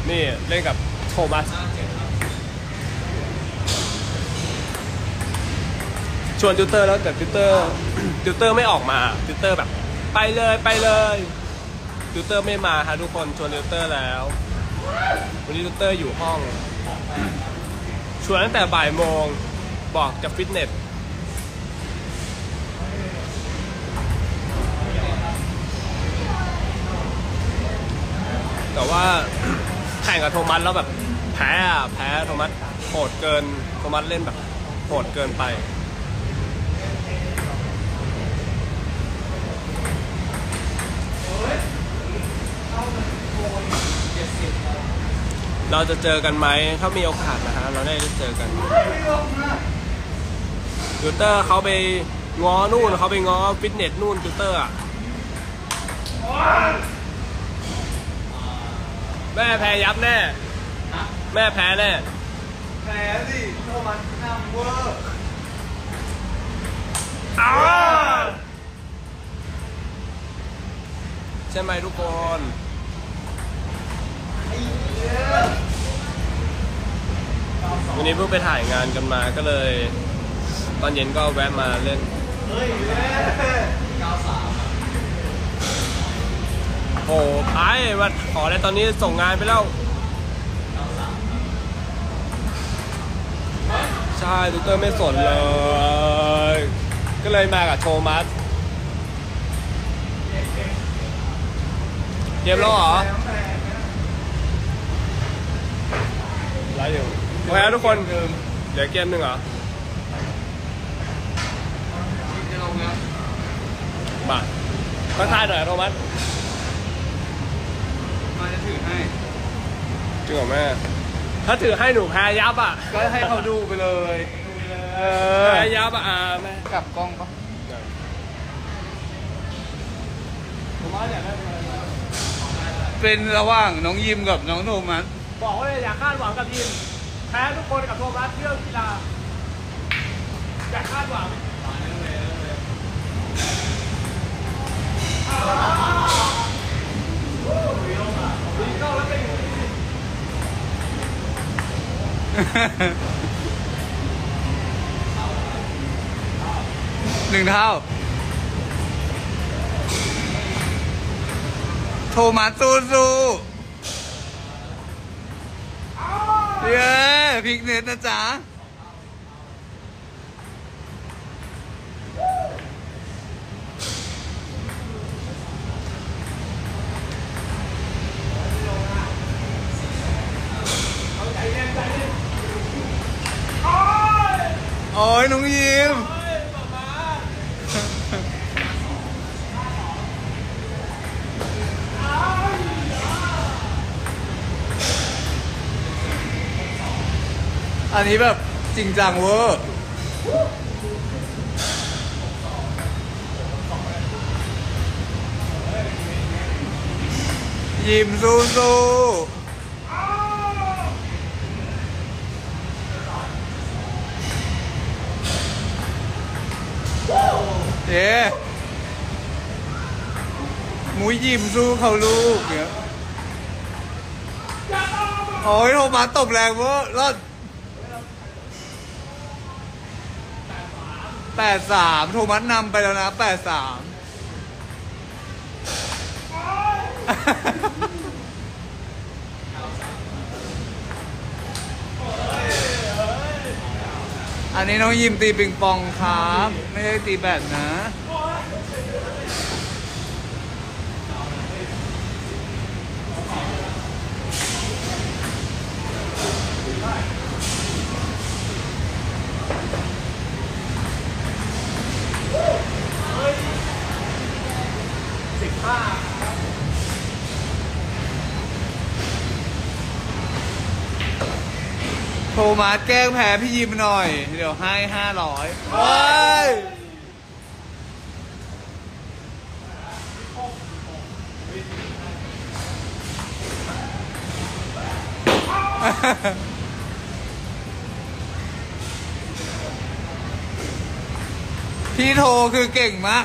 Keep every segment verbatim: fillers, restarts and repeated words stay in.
นี่เล่นกับโทมัสชวนติวเตอร์แล้วแต่ติวเตอร์ติวเตอร์ไม่ออกมาติวเตอร์แบบไปเลยไปเลยติวเตอร์ไม่มาฮะทุกคนชวนติวเตอร์แล้ววันนี้ติวเตอร์อยู่ห้องชวนตั้งแต่บ่ายโมงบอกจะฟิตเนสแต่ว่าแข่งกับโทมัสแล้วแบบแพ้อะแพ้โทมัสโหดเกินโทมัสเล่นแบบโหดเกินไปเราจะเจอกันไหมถ้ามีโอกาสนะฮะเราได้เจอกันติวเตอร์เขาไปง้อนู่นเขาไปง้อฟิตเนสนู่นติวเตอร์อะแม่แพ้ยับแน่แม่แพ้แน่แพ้สิโทมัสนำเวอร์ใช่ไหมทุกคนวันนี้เพิ่งไปถ่ายงานกันมาก็เลยตอนเย็นก็แวะมาเล่นโอ้ไอ้วัดขออะไรตอนนี้ส่งงานไปแล้วใช่ตูเตอร์ไม่สนเลยก็เลยมากับโทมัสเกมแล้วเหรอไล่อยู่โอเคทุกคนเดี๋ยวเกมหนึ่งเหรอมาทักทายหน่อยโทมัสมาจะถือให้จริงเหรอแม่ถ้าถือให้หนูแพ้ยับอ่ะก็ให้เขาดูไปเลยแพ้ยับอ่ะแม่กลับกล้องปะเป็นระหว่างน้องยิมกับน้องโทมัสบอกว่าอย่าคาดหวังกับยิมแพ้ทุกคนกับโทมัสเรื่องกีฬาอย่าคาดหวังหนึ่งเท่าโทมัสสู้สู้เย้พลิกเน็ตนะจ๊ะโอ้ยน้องยิมอันนี้แบบจริงจังเวอร์ยิมสู้สู้เย้มุ้ยยิมสู้เขาลูกเนี่ยโอ้ยโทมัสตบแรงเวอร์รอดแปดสามโทมัสนำไปแล้วนะแปดสามอันนี้น้องยิมตีปิงปองครับไม่ได้ตีแบดนะสิบห้าโทมัสแกล้งแพ้พี่ยิมหน่อยเดี๋ยวให้ห้าร้อยว้ายพี่โทคือเก่งมาก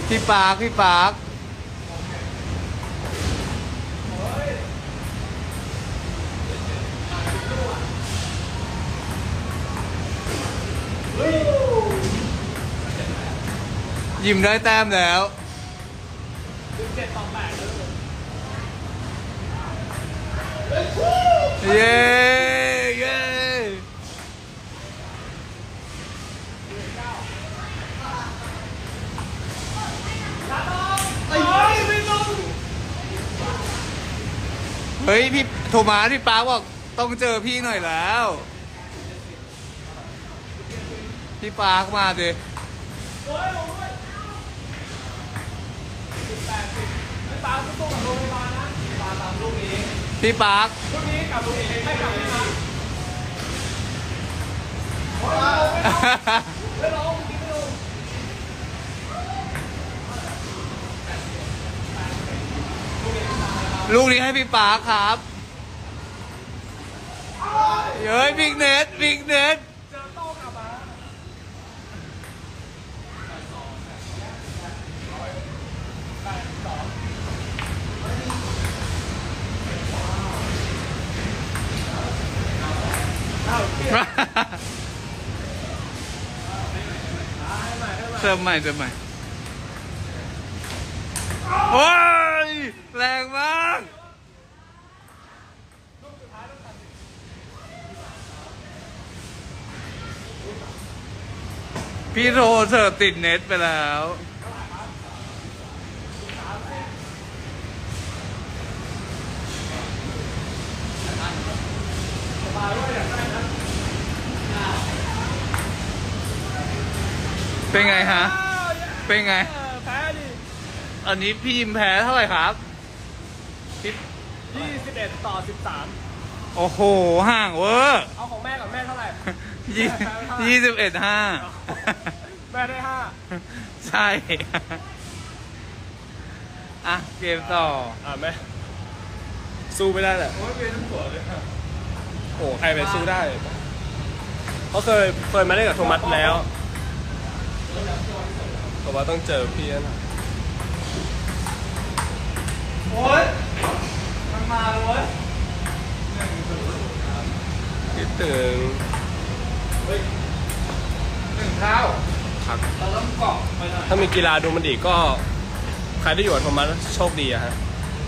พี่ปาร์คพี่ปาร์คยิ้มได้แต้มแล้วเย้เย้เฮ้ยพี่โทมัสพี่ปาร์คบอกต้องเจอพี่หน่อยแล้วพี่ปาร์คมาดิพี่ปาร์คลูกนี้กับลูกเองไม่กลับไม่มาลูกนี้ให้พี่ปาร์คครับเฮ้ยบิ๊กเน็ตบิ๊กเน็ตเติมใหม่เติมใหม่โอ้ยแรงมากพี่โทเสิร์ฟติดเน็ตไปแล้วเป็นไงฮะเป็นไงแพ้ดิอันนี้พี่ยิมแพ้เท่าไหร่ครับยี่สิบเอ็ดต่อสิบสามโอ้โหห่างเวอร์เอาของแม่กับแม่เท่าไหร่ยี่ยี่สิบเอ็ดห้าแม่ได้ห้าใช่อ่ะเกมต่ออ่ะแม่สู้ไม่ได้แหละโอ้ยเป็นน้ำหัวเลยครับโอ้ใครไปสู้ได้เขาเคยเคยมาเล่นกับโทมัสแล้วเพราะว่าต้องเจอพี่นะโอ้ยมันมาเลยเว้ยคิดถึงหนึ่งเท้าครับเราต้องเกาะไปหน่อยถ้ามีกีฬาดูมันดีก็ใครได้อยู่กับโทมัสโชคดีอะฮะ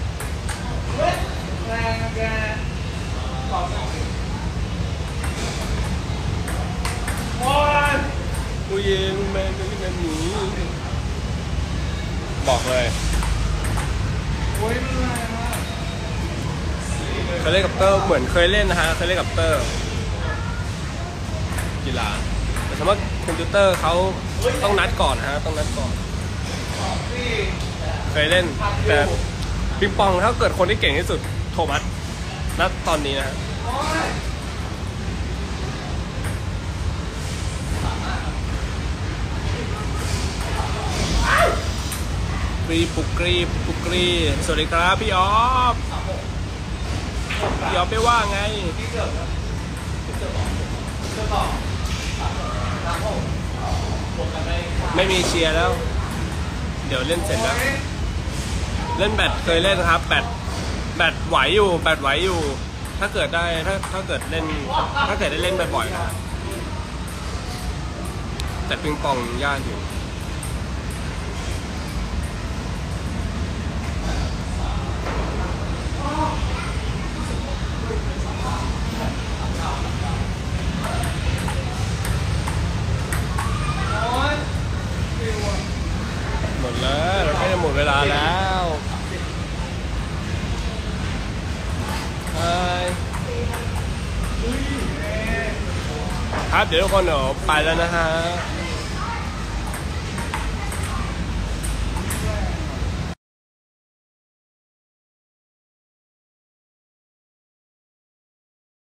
แรงแกเกาะโอ้ยกูยิงแมนนี่แมนหนีบอกเลยโอ้ยมันแรงมากเคยเล่นกับเตอร์เหมือนเคยเล่นนะฮะเคยเล่นกับเตอร์กีฬาแต่สมมติคอมพิวเตอร์เขาต้องนัดก่อนฮะต้องนัดก่อนเคยเล่นแต่ปิงปองถ้าเกิดคนที่เก่งที่สุดโทมัสณตอนนี้นะฮะกรีปุกกรีปุกกรีสวัสดีครับพี่ออฟพี่ออฟไม่ว่าไงไม่มีเชียร์แล้วเดี๋ยวเล่นเสร็จแล้วเล่นแบดเคยเล่นครับแบดแบดไหวอยู่แบดไหวอยู่ถ้าเกิดได้ถ้าถ้าเกิดเล่นถ้าเกิดได้เล่นบ่อยๆนะแต่ปิงปองยากอยู่หมดแล้วเราใกล้จะหมดเวลาแล้วครับเดี๋ยวทุกคนเดี๋ยวไปแล้วนะฮะ